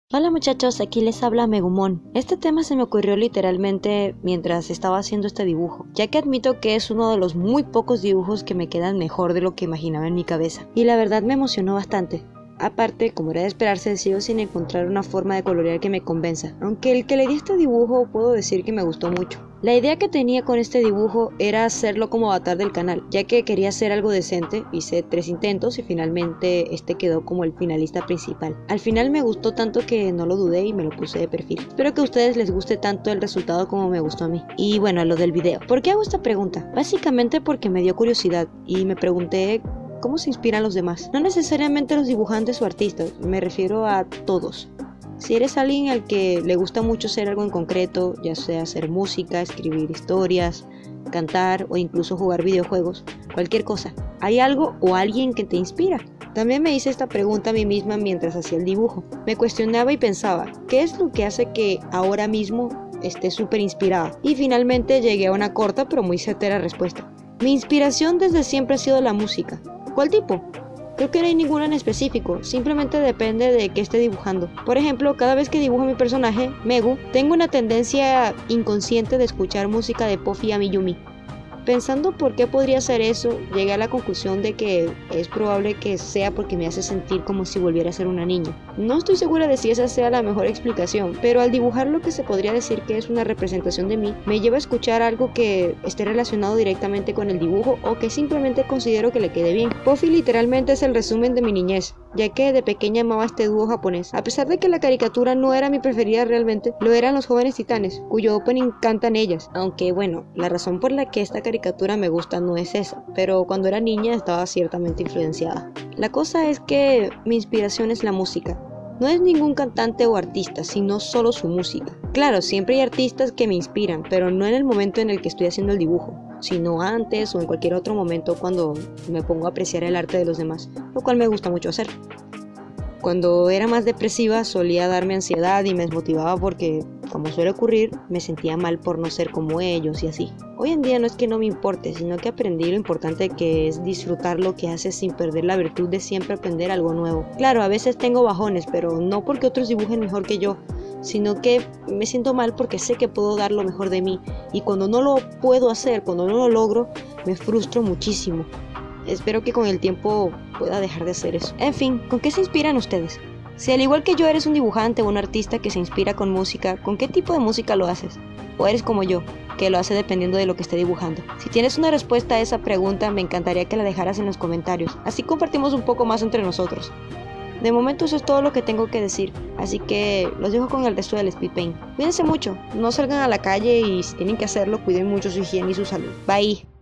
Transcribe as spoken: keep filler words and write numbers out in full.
Hola muchachos, aquí les habla Megumon. Este tema se me ocurrió literalmente mientras estaba haciendo este dibujo, ya que admito que es uno de los muy pocos dibujos que me quedan mejor de lo que imaginaba en mi cabeza, y la verdad me emocionó bastante. Aparte, como era de esperarse, sigo sin encontrar una forma de colorear que me convenza, aunque el que le di este dibujo puedo decir que me gustó mucho. La idea que tenía con este dibujo era hacerlo como avatar del canal, ya que quería hacer algo decente. Hice tres intentos y finalmente este quedó como el finalista principal. Al final me gustó tanto que no lo dudé y me lo puse de perfil. Espero que a ustedes les guste tanto el resultado como me gustó a mí. Y bueno, a lo del video. ¿Por qué hago esta pregunta? Básicamente porque me dio curiosidad y me pregunté ¿cómo se inspiran los demás? No necesariamente los dibujantes o artistas, me refiero a todos. Si eres alguien al que le gusta mucho hacer algo en concreto, ya sea hacer música, escribir historias, cantar o incluso jugar videojuegos, cualquier cosa, ¿hay algo o alguien que te inspira? También me hice esta pregunta a mí misma mientras hacía el dibujo. Me cuestionaba y pensaba, ¿qué es lo que hace que ahora mismo esté súper inspirada? Y finalmente llegué a una corta pero muy certera respuesta. Mi inspiración desde siempre ha sido la música. ¿Cuál tipo? Creo que no hay ninguna en específico, simplemente depende de qué esté dibujando. Por ejemplo, cada vez que dibujo a mi personaje, Megu, tengo una tendencia inconsciente de escuchar música de Puffy Amiyumi. Pensando por qué podría ser eso, llegué a la conclusión de que es probable que sea porque me hace sentir como si volviera a ser una niña. No estoy segura de si esa sea la mejor explicación, pero al dibujar lo que se podría decir que es una representación de mí, me lleva a escuchar algo que esté relacionado directamente con el dibujo o que simplemente considero que le quede bien. Puffy literalmente es el resumen de mi niñez, ya que de pequeña amaba este dúo japonés. A pesar de que la caricatura no era mi preferida realmente, lo eran los Jóvenes Titanes, cuyo opening cantan ellas. Aunque bueno, la razón por la que esta caricatura me gusta no es esa, pero cuando era niña estaba ciertamente influenciada. La cosa es que mi inspiración es la música. No es ningún cantante o artista, sino solo su música. Claro, siempre hay artistas que me inspiran, pero no en el momento en el que estoy haciendo el dibujo, sino antes o en cualquier otro momento cuando me pongo a apreciar el arte de los demás, lo cual me gusta mucho hacer. Cuando era más depresiva solía darme ansiedad y me desmotivaba porque, como suele ocurrir, me sentía mal por no ser como ellos y así. Hoy en día no es que no me importe, sino que aprendí lo importante que es disfrutar lo que haces sin perder la virtud de siempre aprender algo nuevo. Claro, a veces tengo bajones, pero no porque otros dibujen mejor que yo, sino que me siento mal porque sé que puedo dar lo mejor de mí y cuando no lo puedo hacer, cuando no lo logro, me frustro muchísimo. Espero que con el tiempo pueda dejar de hacer eso. En fin, ¿con qué se inspiran ustedes? Si al igual que yo eres un dibujante o un artista que se inspira con música, ¿con qué tipo de música lo haces? ¿O eres como yo, que lo hace dependiendo de lo que esté dibujando? Si tienes una respuesta a esa pregunta, me encantaría que la dejaras en los comentarios. Así compartimos un poco más entre nosotros. De momento eso es todo lo que tengo que decir, así que los dejo con el resto del speed paint. Cuídense mucho, no salgan a la calle y si tienen que hacerlo, cuiden mucho su higiene y su salud. Bye.